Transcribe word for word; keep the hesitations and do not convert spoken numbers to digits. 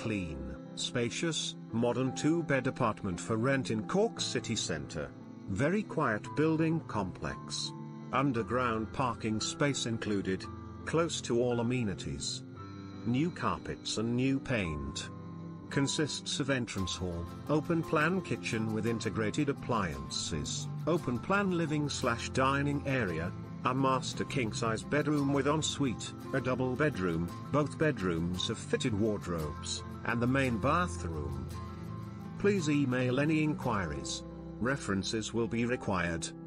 clean, spacious, modern two-bed apartment for rent in Cork city centre. Very quiet building complex. Underground parking space included. Close to all amenities. New carpets and new paint. Consists of entrance hall, open plan kitchen with integrated appliances, open plan living slash dining area, a master king-size bedroom with ensuite, a double bedroom, both bedrooms have fitted wardrobes, and the main bathroom. Please email any inquiries. References will be required.